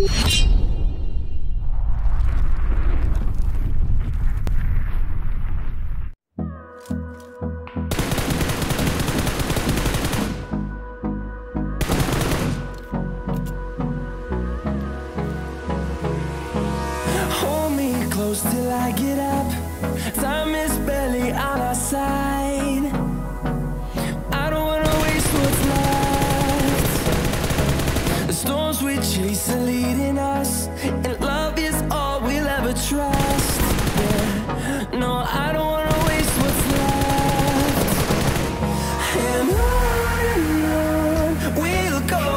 Close till I get up. Time is barely on our side. I don't wanna waste what's left. The storms we chase are leading us, and love is all we'll ever trust. Yeah. No, I don't wanna waste what's left. And on we'll go,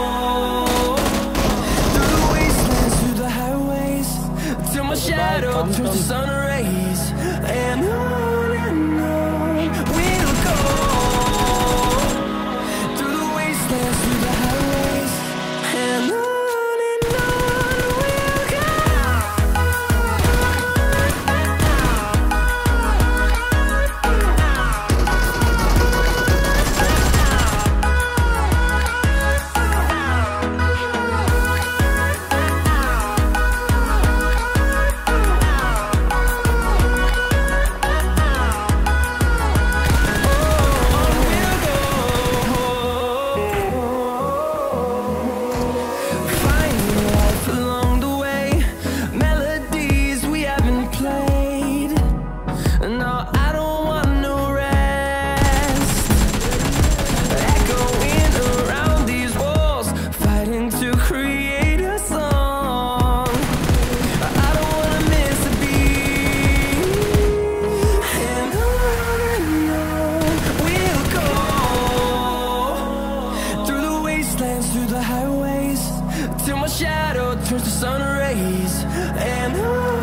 through the wastelands, through the highways, till my shadow turns to sun rays. And on we'll go, through the wastelands, through the highways, and on we'll go. Through the highways, till my shadow turns to sun rays. And